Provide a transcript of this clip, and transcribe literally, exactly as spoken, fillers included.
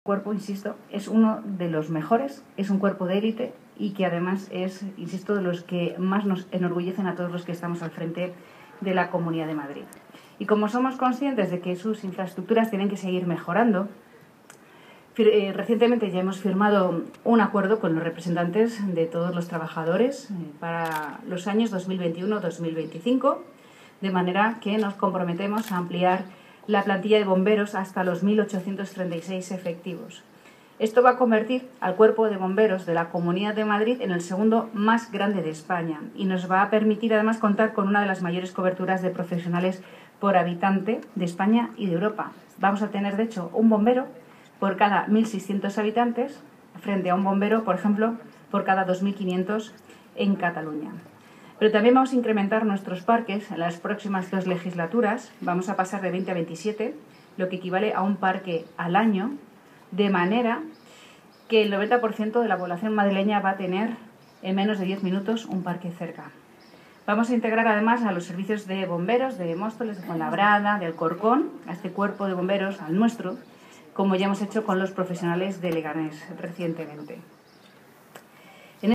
cuerpo, insisto, es uno de los mejores, es un cuerpo de élite y que además es, insisto, de los que más nos enorgullecen a todos los que estamos al frente de la Comunidad de Madrid. Y como somos conscientes de que sus infraestructuras tienen que seguir mejorando, recientemente ya hemos firmado un acuerdo con los representantes de todos los trabajadores para los años dos mil veintiuno dos mil veinticinco, de manera que nos comprometemos a ampliar la plantilla de bomberos hasta los mil ochocientos treinta y seis efectivos. Esto va a convertir al Cuerpo de Bomberos de la Comunidad de Madrid en el segundo más grande de España y nos va a permitir además contar con una de las mayores coberturas de profesionales por habitante de España y de Europa. Vamos a tener, de hecho, un bombero por cada mil seiscientos habitantes frente a un bombero, por ejemplo, por cada dos mil quinientos en Cataluña. Pero también vamos a incrementar nuestros parques en las próximas dos legislaturas. Vamos a pasar de veinte a veintisiete, lo que equivale a un parque al año, de manera que el noventa por ciento de la población madrileña va a tener en menos de diez minutos un parque cerca. Vamos a integrar además a los servicios de bomberos de Móstoles, de Fuenlabrada, de Alcorcón, a este cuerpo de bomberos, al nuestro, como ya hemos hecho con los profesionales de Leganés recientemente.